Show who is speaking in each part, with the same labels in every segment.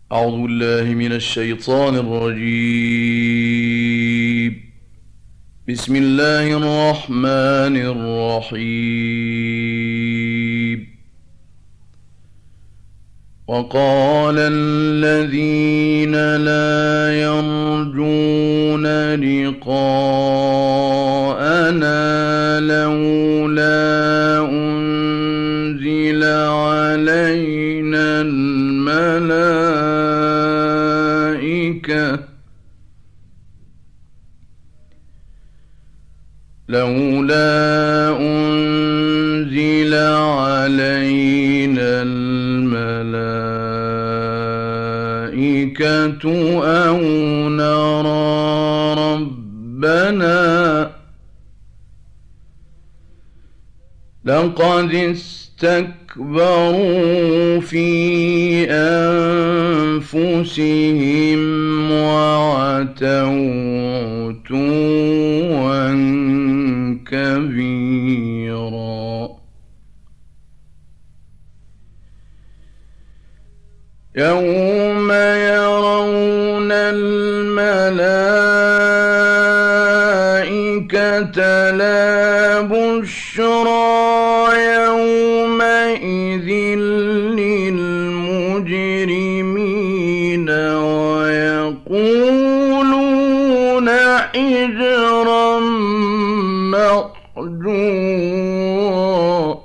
Speaker 1: أعوذ بالله من الشيطان الرجيم. بسم الله الرحمن الرحيم. وقال الذين لا يرجون لقاءنا لولا أنزل علينا الملائكة أو نرى ربنا لقد استكبروا في أنفسهم وعتوا عتوا كبيرا. يوم يرون الملائكة لا بشرى يومئذ للمجرمين ويقولون حجرا مأجورا.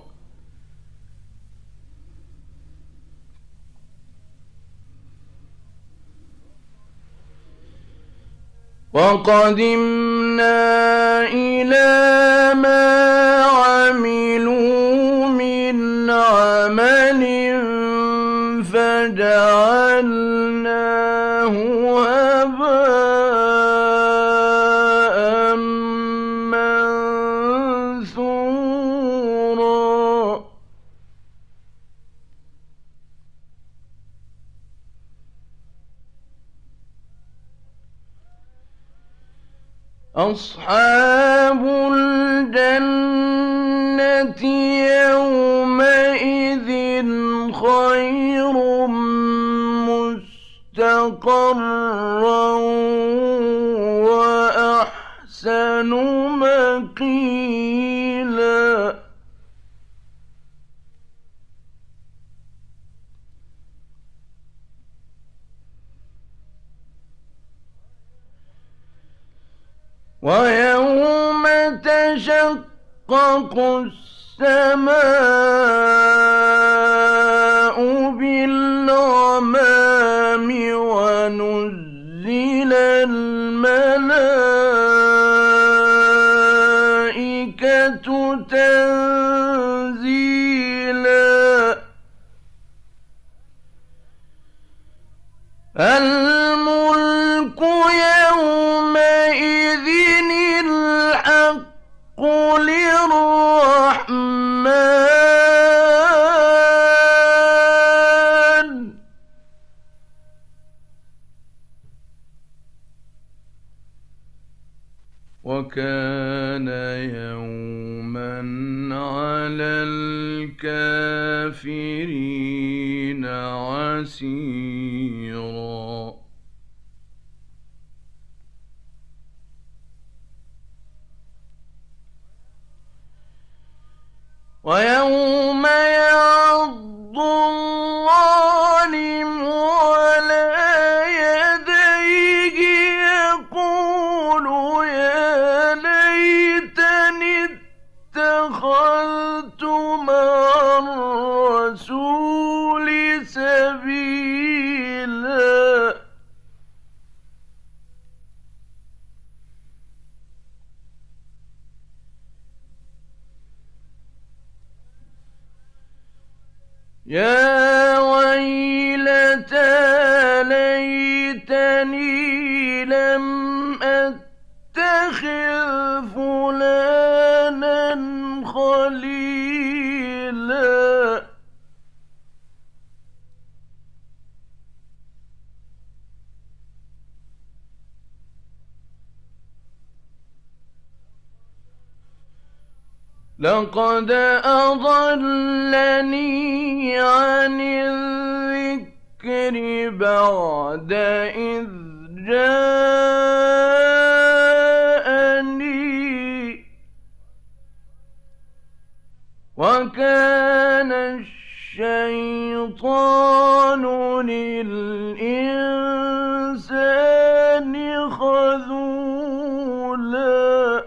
Speaker 1: وقدمنا إلى ما عملوا من عمل فجعلناه هباء منثورا. أصحاب الجنة يومئذ خير مستقرا وأحسن مقيلا. ويوم تشقق السماء بالغمام ونزل الملائكة تنزيلا. الملك يومئذ الحق للرحمن. وكان يوما على الكافرين عسيرا. ويوم يعض الظالم على يديه يقول يا ليتني اتخذت مع الرسول سبيلا. يا ويلتى ليتني لم أتخذ فلانا خليلا. لقد أضلني عن الذكر بعد إذ جاءني وكان الشيطان للإنسان خذولا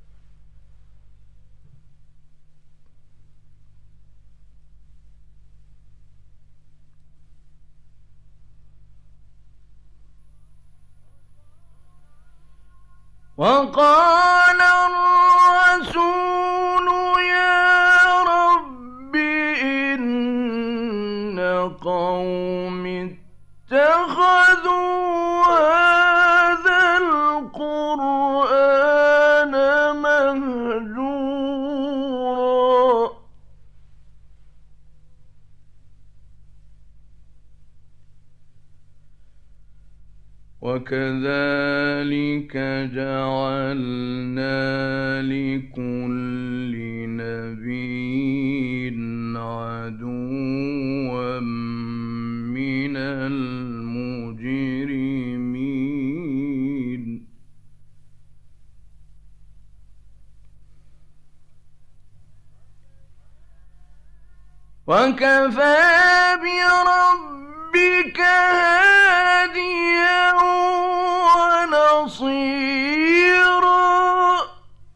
Speaker 1: وقال الرسول يا رب إن قوم اتخذوا هذا القرآن مهجورا وكذلك جعلنا لكل نبي عدوا من المجرمين وكفى بربك هاديا ونصيرا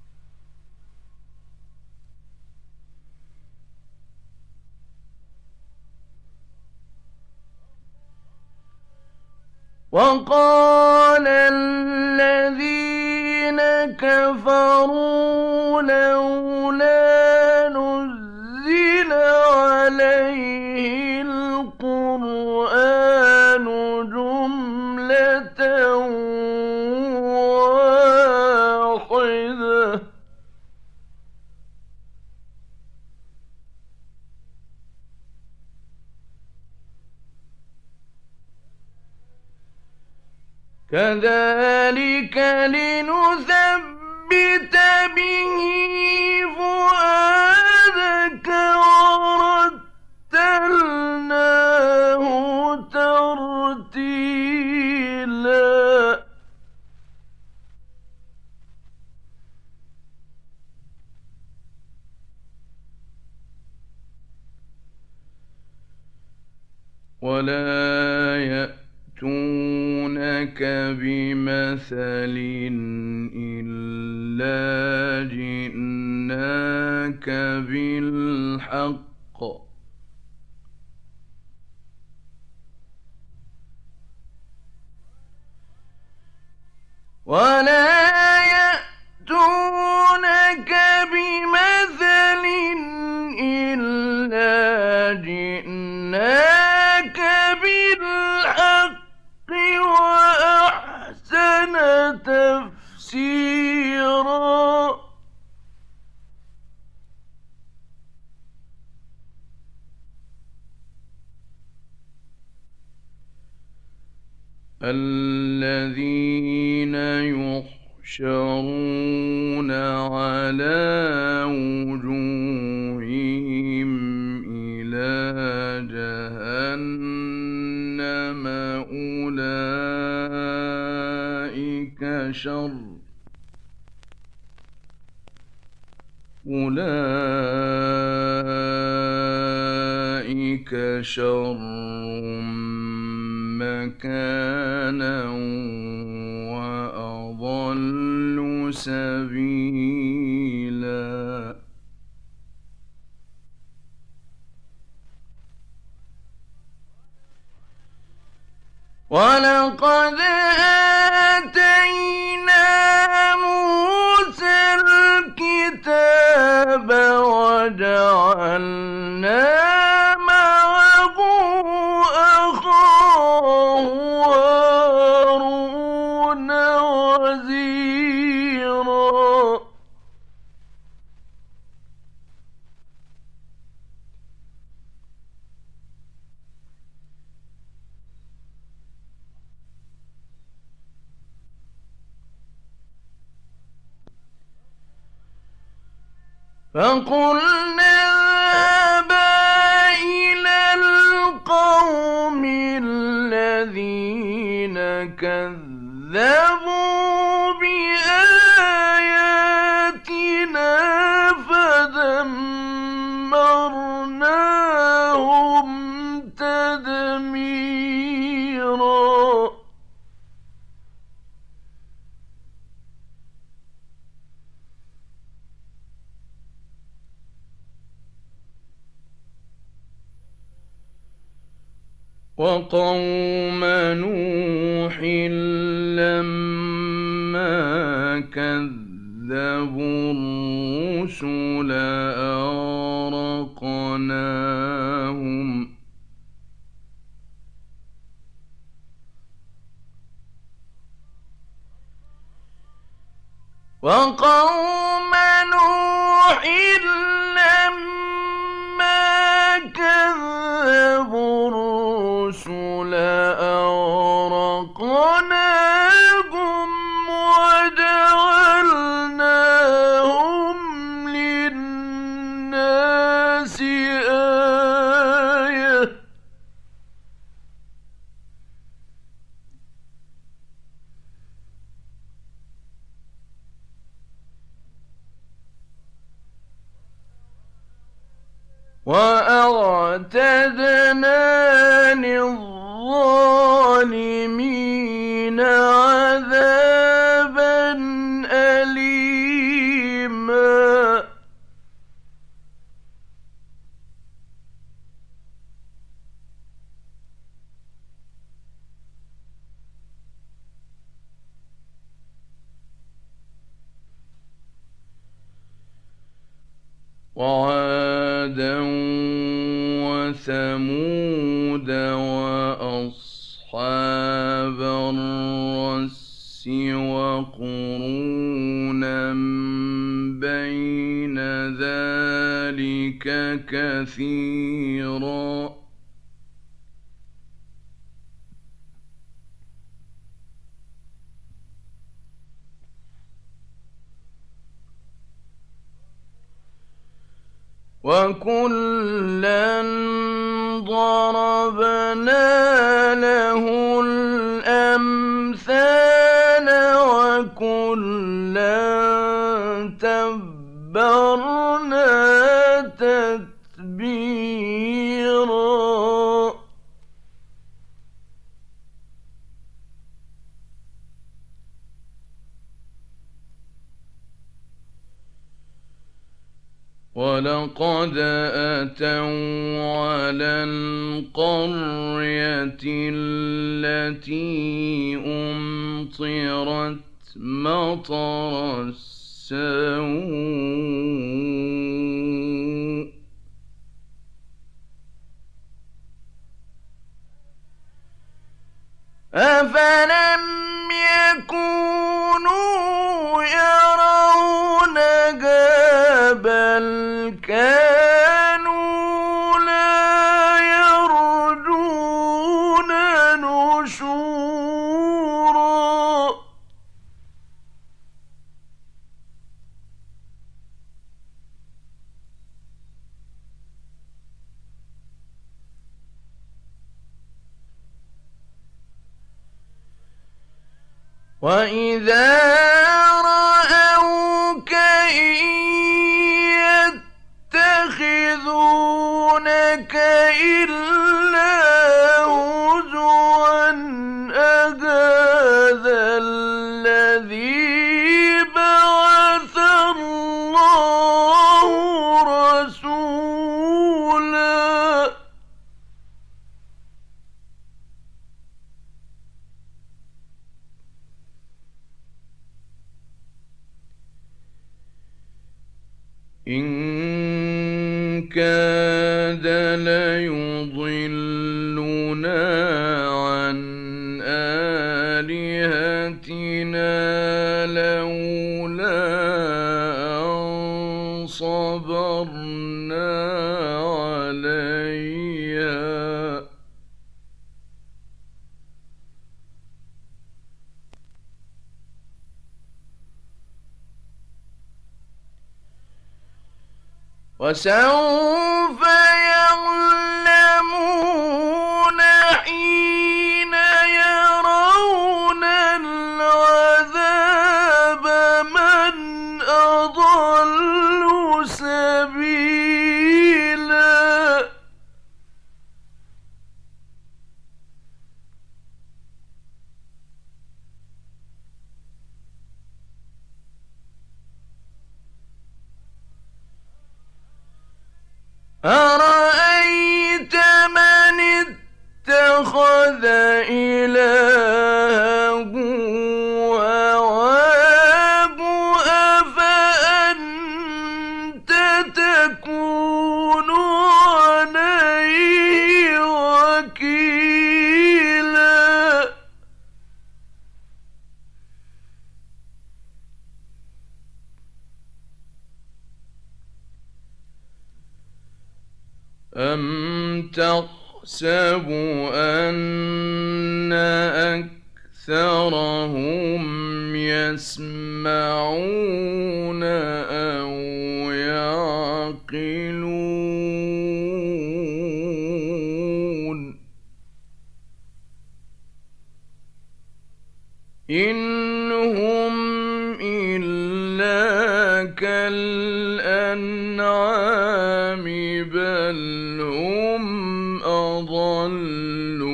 Speaker 1: وقال الذين كفروا لولا نزل عليه القرآن جملة واحدة كذلك لنثبت به فؤادك ورتلناه ترتيلا ولا يأتونك بمثل إلا جئناك بالحق ولا يأتونك بمثل إلا جئناك بالحق وأحسن تفسيرا الذين يحشرون على وجوههم إلى جهنم أولئك شر مكانا وأضل سبيلا ولقد آتينا موسى الكتاب وجعلنا معه أخاه هارون وزيرا فقلنا اذهبا إلى القوم الذين الذين كذبوا بآياتنا فدمرناهم تدميرا وقوم نوح لما كذبوا الرسل أغرقناهم وقوم نوح لما كذبوا الرسل أغرقناهم وجعلناهم للناس آية وأعتدنا للظالمين عذابا أليما وعادا وثمود وأصحاب الرس وقرونا بين ذلك كثيرا وكلا ضربنا له الأمثال وكلا تبرنا تتبيرا ولقد أتوا على القرية التي أمطرت مطر السوء أفلم يكونوا يرونها بل كانوا لا يرجون نشورا وإذا رأوك إن يتخذونك إلا هزوا أهذا الذي بعث الله رسولا إن كاد ليضلنا عن آلهتنا لولا أن صبرنا عليها وسوف يعلمون حين أرأيت من اتخذ إلهه هواه أفأنت تكون عليه وكيلا أم تحسب أن أكثرهم يسمعون أو يعقلون إن هم إلا كالأنعام بل هم أضل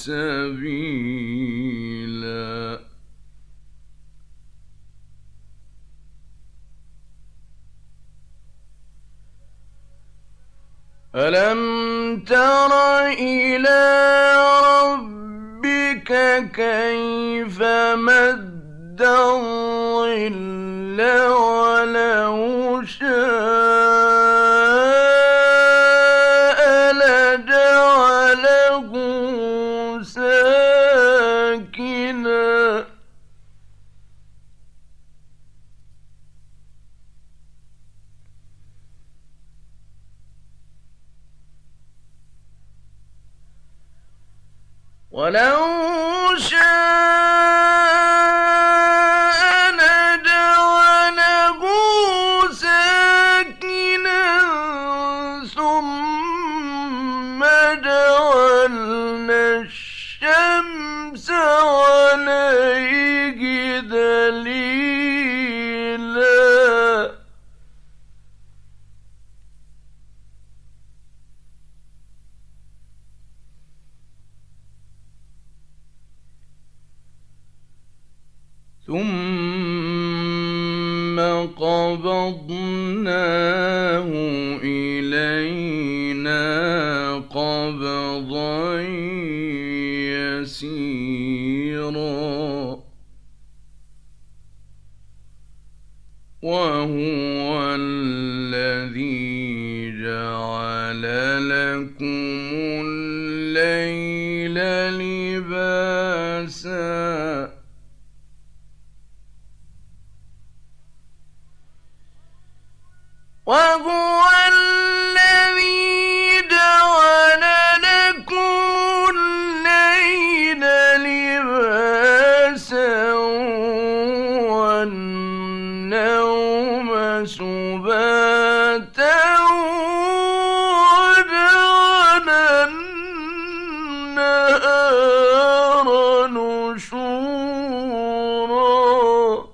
Speaker 1: سبيلا ألم تر إلى ربك كيف مد الظل ولو شاء لجعله ساكنا ولو شاء لجعله ساكنا ثم جعلنا الشمس عليه دليلا ثم قبضناه إلينا قبضا يسيرا وهو الذي جعل لكم الليل لباسا وهو الذي جعل لكم الليل لباسا والنوم سباتا وجعل النهار نشورا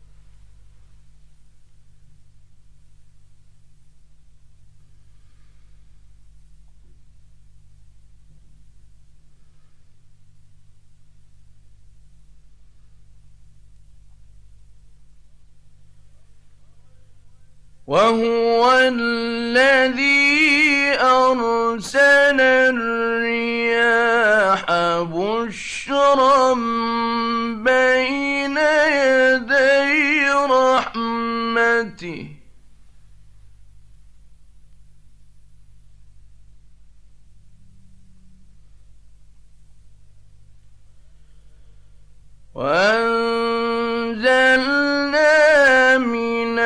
Speaker 1: وهو الذي أرسل الرياح بشرا بين يدي رحمته وأنزلنا من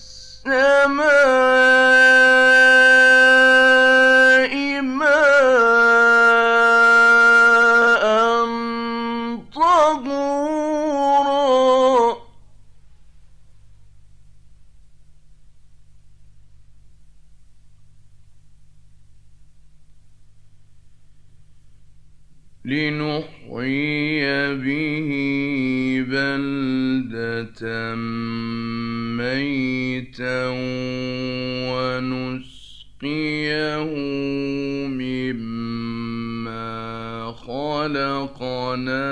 Speaker 1: السماء ماء طهورا لنحيي به بلدة ميتا ونسقيه مما خلقنا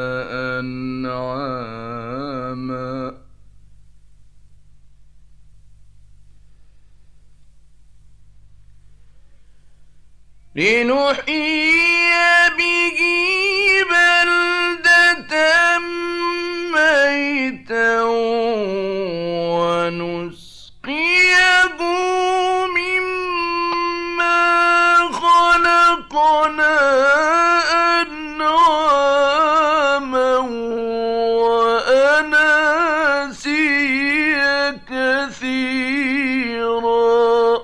Speaker 1: أنعاما لنحيي به بلدة ميتا ونسقيه مما خلقنا أنعاما وأناسيا كثيرا.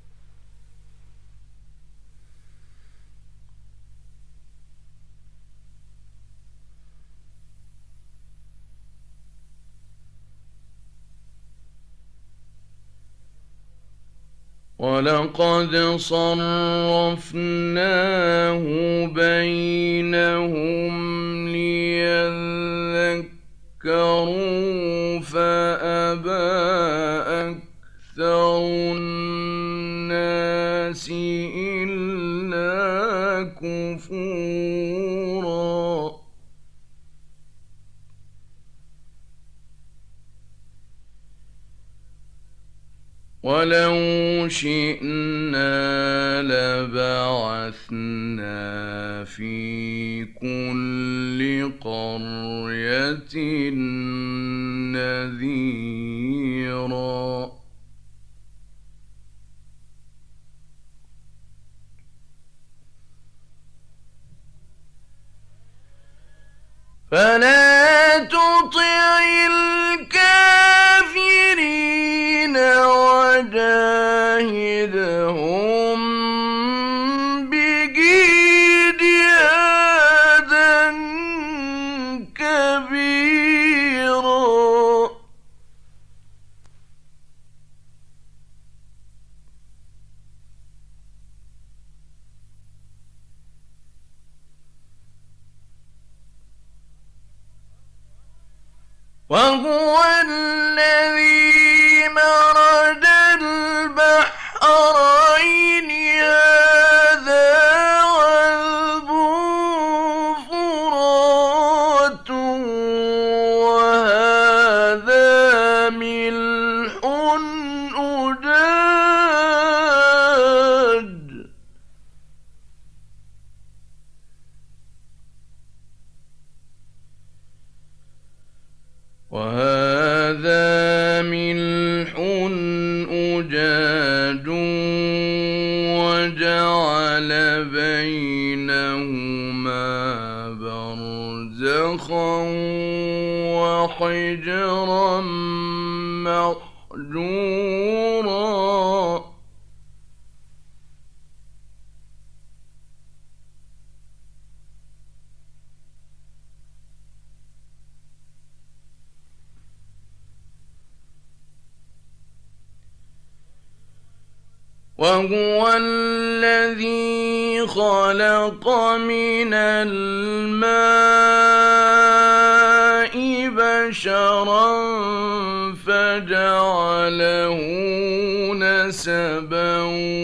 Speaker 1: ولقد صرفناه بينهم ليذكروا فأبى أكثر الناس إلا كفورا. ولو شئنا لبعثنا في كل قرية نذيرا. فلا تطع الكافرين وجاهدهم به جهادا كبيرا. وهو الذي مرج البحرين هذا عذب فرات وهذا ملح أجاج. وجعل بينهما برزخا وحجرا محجورا. وهو الذي خلق من الماء بشرا فجعله نسبا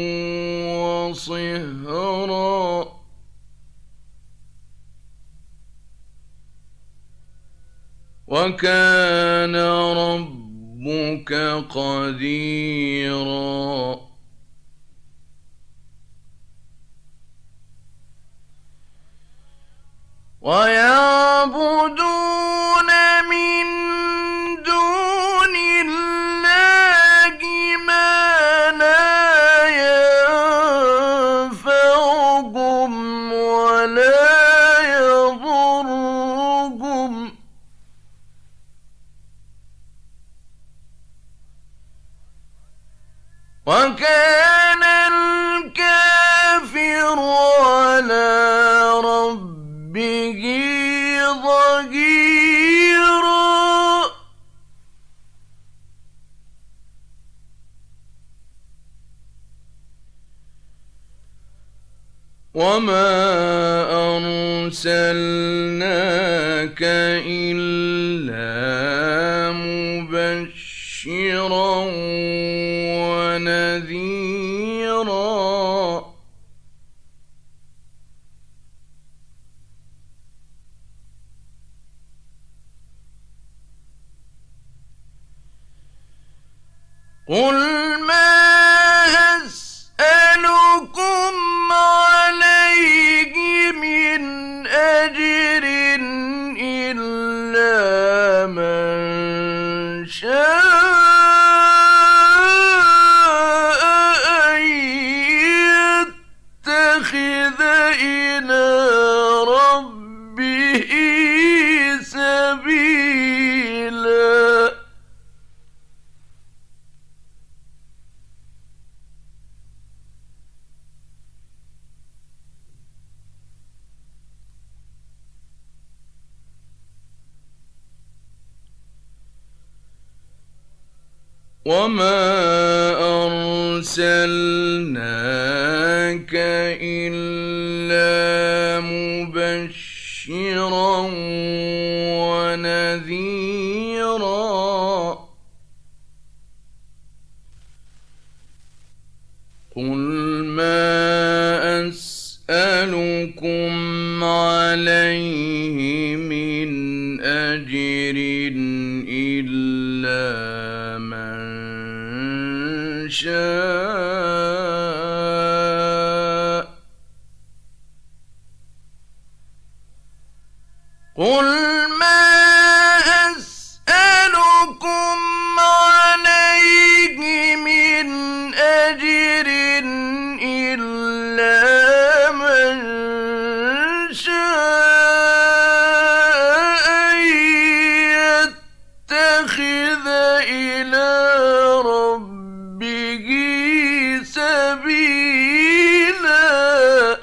Speaker 1: وصهرا. وكان ربك قديرا. ويعبدون من دون الله ما لا ينفعهم ولا يضرهم. وكان الكافر على ربه ظهيرا. وما أرسلناك إلا مبشرا ونذيرا. قل ما أسألكم وما أرسلناك إلا مبشرا ونذيرا قل ما أسألكم عليه من أجر إلا من شاء قل ما أسألكم عليه من أجر إلا من شاء يتخذ إلى ربه سبيلا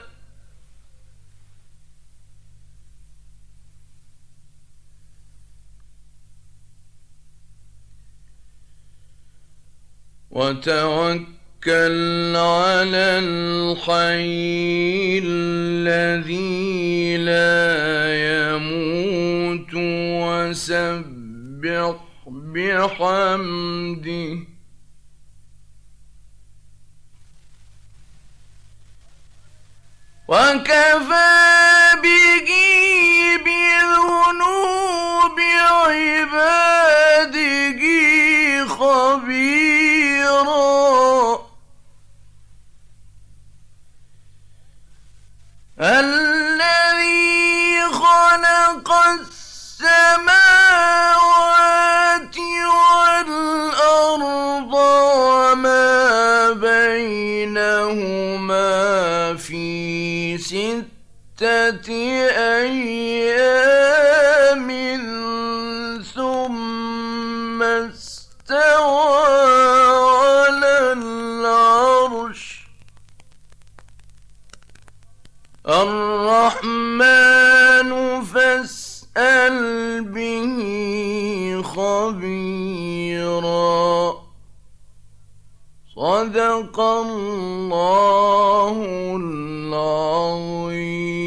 Speaker 1: وتوكل على الحي الذي لا يموت وسبح بحمده وكفى به بذنوب عباده خبيرا الذي خلق السماوات والأرض وما بينهما في 6 أيام ثم استوى على العرش الرحمن فاسأل به خبيرا صدق الله العظيم.